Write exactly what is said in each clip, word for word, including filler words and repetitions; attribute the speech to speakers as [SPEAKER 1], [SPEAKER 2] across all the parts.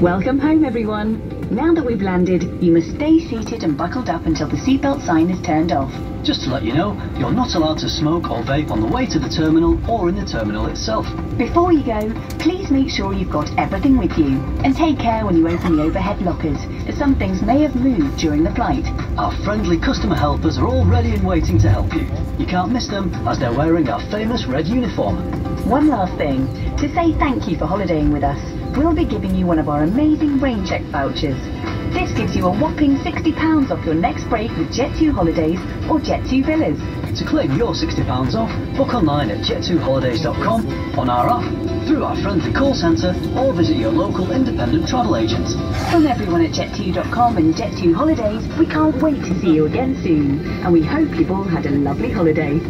[SPEAKER 1] Welcome home, everyone. Now that we've landed, you must stay seated and buckled up until the seatbelt sign is turned off.
[SPEAKER 2] Just to let you know, you're not allowed to smoke or vape on the way to the terminal or in the terminal itself.
[SPEAKER 1] Before you go, please make sure you've got everything with you, and take care when you open the overhead lockers, as some things may have moved during the flight.
[SPEAKER 2] Our friendly customer helpers are all ready and waiting to help you. You can't miss them, as they're wearing our famous red uniform.
[SPEAKER 1] One last thing, to say thank you for holidaying with us, we'll be giving you one of our amazing Raincheck vouchers. This gives you a whopping sixty pounds off your next break with Jet two Holidays or Jet two Villas.
[SPEAKER 2] To claim your sixty pounds off, book online at jet two holidays dot com, on our app, through our friendly call centre, or visit your local independent travel agent.
[SPEAKER 1] From everyone at jet two dot com and Jet two Holidays, we can't wait to see you again soon, and we hope you've all had a lovely holiday.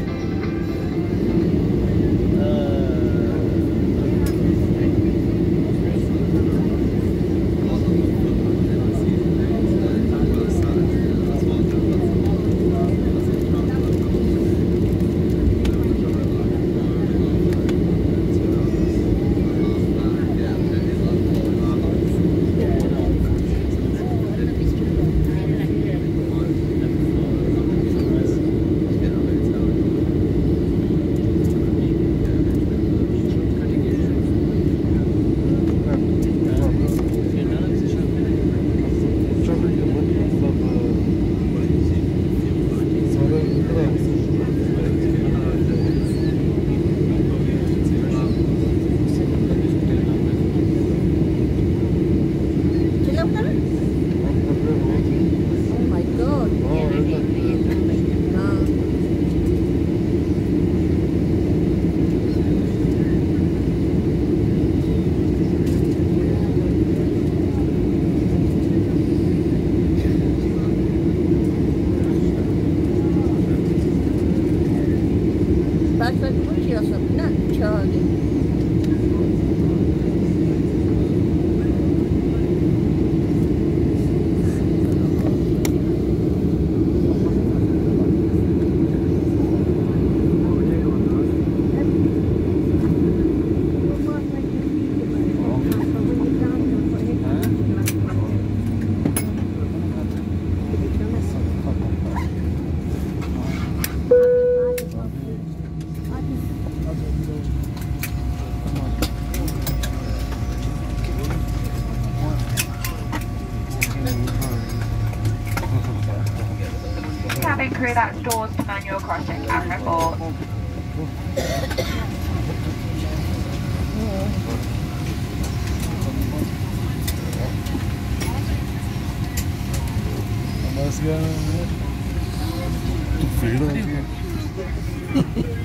[SPEAKER 3] Cabin crew, that's doors to manual crossing and report.
[SPEAKER 4] Tu filho?